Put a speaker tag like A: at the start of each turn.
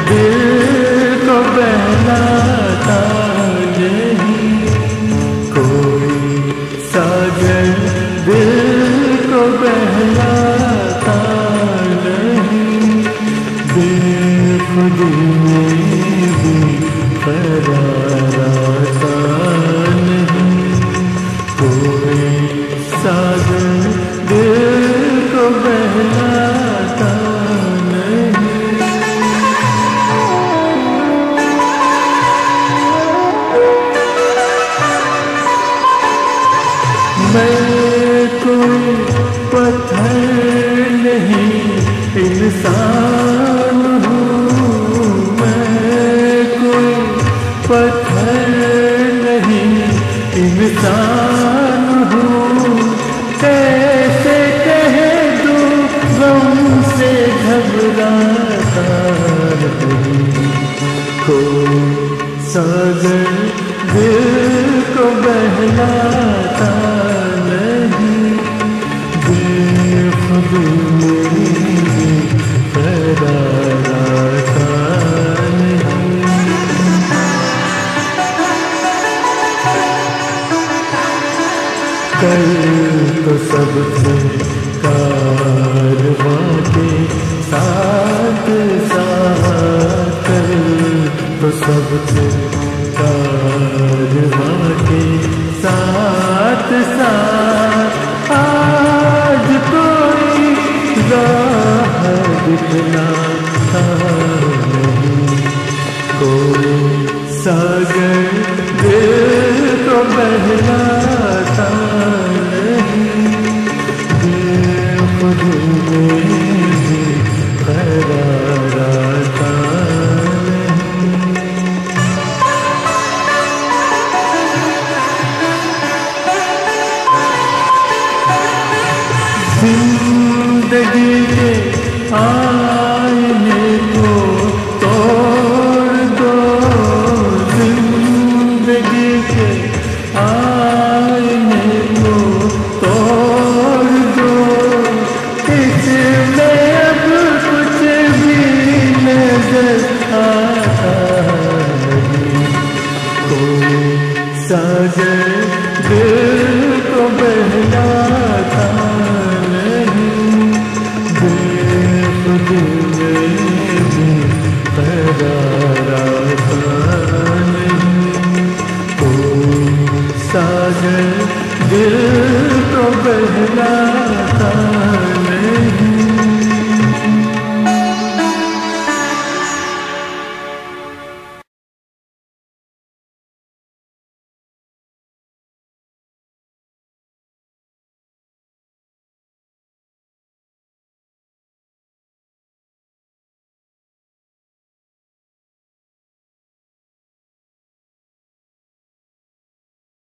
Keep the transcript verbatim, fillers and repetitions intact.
A: दिल को बहलाता नहीं, कोई सागर दिल को बहलाता नहीं, बेखुदी में भी करार आता नहीं, कोई सागर दिल को बहलाता नहीं। मैं कोई पत्थर नहीं इंसान हूँ, मैं कोई पत्थर नहीं इंसान हूँ, कैसे कह दूँ गम से घबराता नहीं, कोई सागर दिल को बहलाता नहीं, बेखुदी में भी करार आता नहीं। कल तो सबसे कारवां के साथ साथ, कल तो सबसे कारवां के साथ साथ, आज कोई राह दिखलाता नहीं, कोई सागर दिल को बहलाता नहीं, बेखुदी में भी करार आता नहीं। जिंदगी के आईने को तोड़ दो, जिंदगी के आईने को तोड़ दो, इसमें अब कुछ भी नजर आता नहीं, कोई सागर दिल को बहलाता नहीं, बेखुदी में भी करार आता नहीं, कोई सागर दिल को बहलाता